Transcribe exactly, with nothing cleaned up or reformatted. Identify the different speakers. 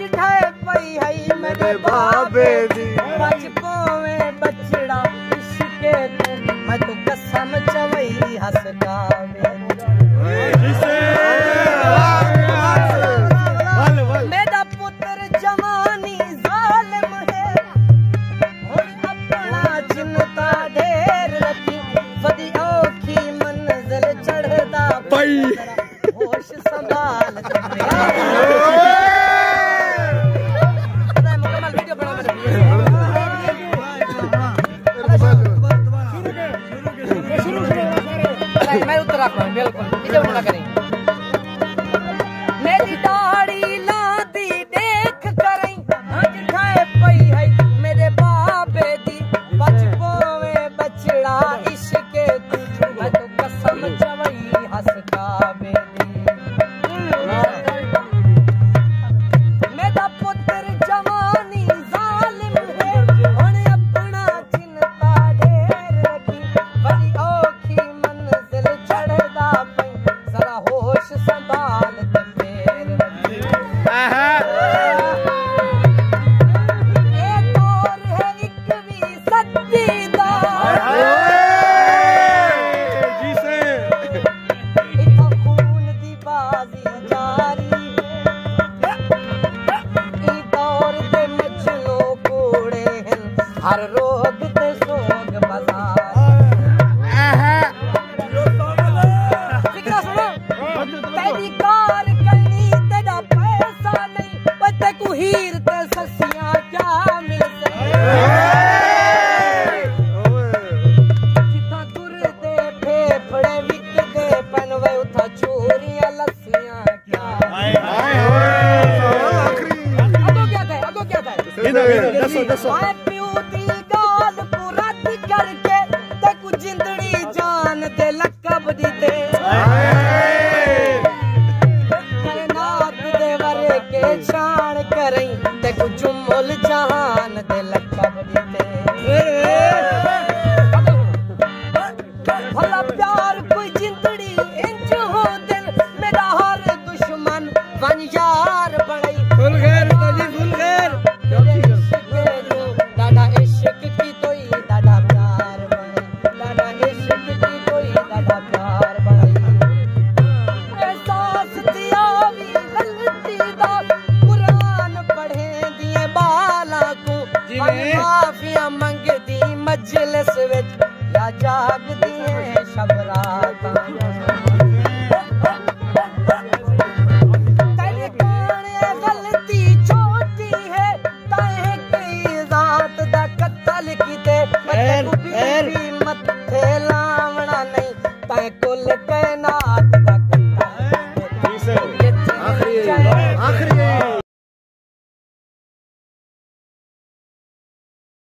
Speaker 1: ठाए पई है मेरे बाबे दी बच पोवे बचड़ा इश्के तू मैं तो कसम चवई हस गावे मेरा पुत्र जवानी जालिम है और अपना चिंता ढेर रखी वदी औखी मंजिल चढ़दा पई होश संभाल मैं उत्तर रखूं बिल्कुल इधर ना करें मेरी दाढ़ी लादी देख करई आज ठाए पई है मेरे बाबे दी बच पोवे बचड़ा इश्के तू मैं तो कसम चवई हस गावे मेरा पुत्र जवानी जालिम है हुन अपना चिंता ढेर रखी बड़ी औखी मंजिल चढ़दा पई जरा होश संभाल ते फेर रखी ए दौर है इक्कीवीं सदी दा जी से इत्था खून दी बाजी जारी है ई दौर दे मजनू कूड़े हैं हर रोग ते सोग बाजार तेरी कार करनी तेरा पैसा नहीं पता को हीर ते ससियां क्या मिलते जिथा तुर दे फेफड़े विक गए पनवे उथा चोरियां लस्सियां क्या अगो क्या था अगो क्या था दसो दसो मैं प्यू दी गाल को रद्द करके ते को जिंदड़ी जान दे लकब दीते शान करई ते कुछ मुल जहान दे लकब दीते भला प्यार कोई जिंदड़ी इंज हो दिल मेरा हर दुश्मन बन यार बनई फुल खैर तली फुल खैर दादा इश्क की तोई दादा प्यार बनई दादा इश्क की तोई दादा प्यार बनई एहसास दिया भी गलती दा माफिया मंगदी मजलिस विच या जागदी है शब रात तेरी कौन गलती छोटी है ताहे कई जात दा कत्ल कीते बीबी मथे लावना नहीं ताहे कुल कहना